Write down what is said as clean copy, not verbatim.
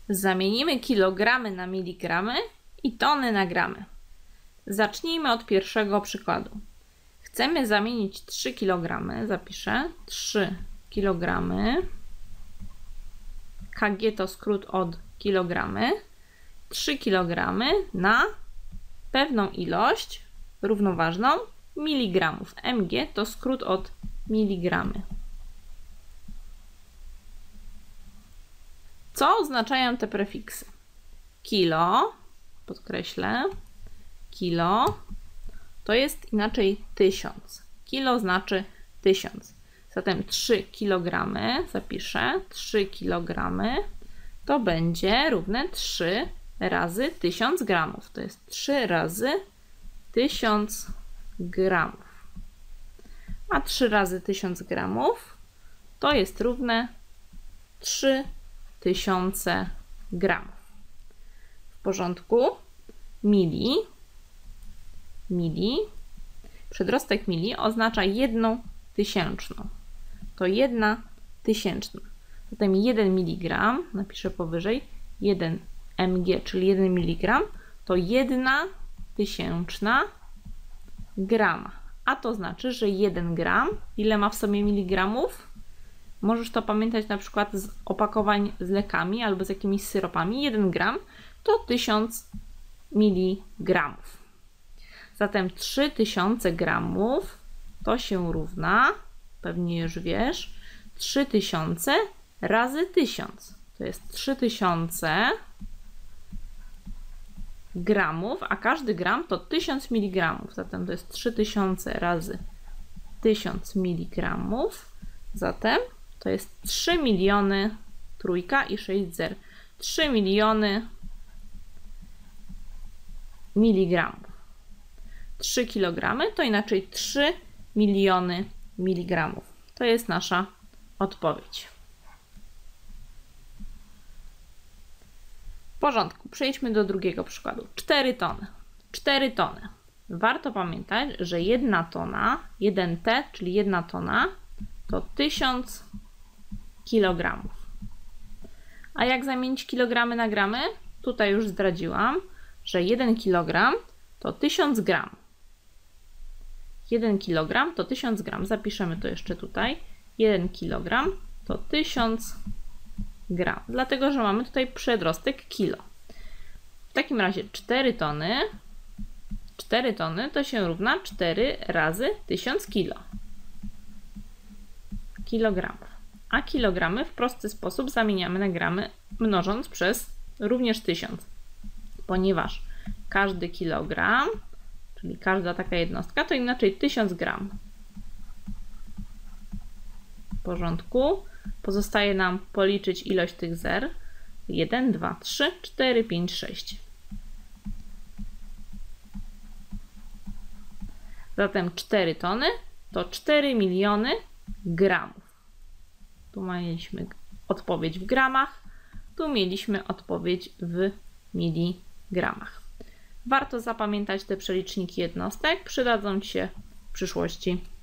Zamienimy kilogramy na miligramy i tony na gramy. Zacznijmy od pierwszego przykładu. Chcemy zamienić 3 kg, zapiszę 3 kg, kg to skrót od kilogramy, 3 kg na pewną ilość równoważną miligramów. mg to skrót od miligramy. Co oznaczają te prefiksy? Kilo, podkreślę, kilo to jest inaczej 1000. Kilo znaczy 1000. Zatem 3 kg, zapiszę 3 kg, to będzie równe 3 razy 1000 gramów. To jest 3 razy 1000 gramów. A 3 razy 1000 gramów to jest równe 3000 gramów. W porządku. Mili. Przedrostek mili oznacza 1 tysięczną. To 1 tysięczna. Zatem 1 mg, napiszę powyżej, 1 mg, czyli 1 mg, to 1 tysięczna grama. A to znaczy, że 1 gram, ile ma w sobie miligramów? Możesz to pamiętać na przykład z opakowań z lekami albo z jakimiś syropami. 1 gram to 1000 miligramów. Zatem 3000 gramów to się równa, pewnie już wiesz, 3000 razy 1000. To jest 3000 gramów, a każdy gram to 1000 mg. Zatem to jest 3000 razy 1000 mg. Zatem to jest 3 miliony, trójka i 6 zer. 3 miliony miligramów. 3 kg to inaczej 3 miliony miligramów. To jest nasza odpowiedź. W porządku, przejdźmy do drugiego przykładu. 4 tony. 4 tony. Warto pamiętać, że 1 tona, 1T, czyli 1 tona, to 1000 kg. A jak zamienić kilogramy na gramy? Tutaj już zdradziłam, że 1 kg to 1000 gram. 1 kg to 1000 gram. Zapiszemy to jeszcze tutaj. 1 kg to 1000 gram. Dlatego, że mamy tutaj przedrostek kilo. W takim razie 4 tony to się równa 4 razy 1000 kilo. Kilogramów. A kilogramy w prosty sposób zamieniamy na gramy, mnożąc przez również 1000. Ponieważ każdy kilogram, czyli każda taka jednostka, to inaczej 1000 gram. W porządku. Pozostaje nam policzyć ilość tych zer. 1, 2, 3, 4, 5, 6. Zatem 4 tony to 4 miliony gramów. Tu mieliśmy odpowiedź w gramach, tu mieliśmy odpowiedź w miligramach. Warto zapamiętać te przeliczniki jednostek, przydadzą Ci się w przyszłości.